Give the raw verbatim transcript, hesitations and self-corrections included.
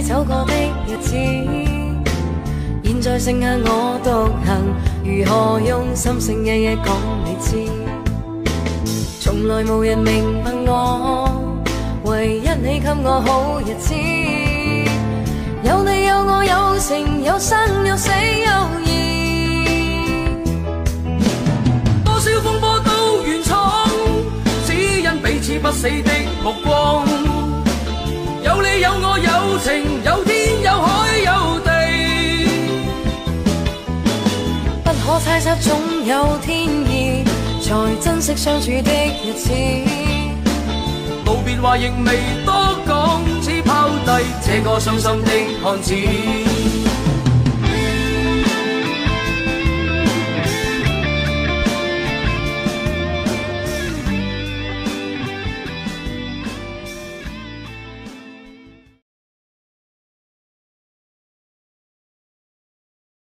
走過的日子，現在剩下我獨行，如何用心聲夜夜講你知？從來無人明白我，唯一你給我好日子。有你有我有情有生有死有義， 多少風波都願闖，只因彼此不死的目光。有你有我有情有天有海有地， 不可猜測總有天意，才珍惜相處的日子。 道別話亦未多講，只拋低這個傷心的漢子。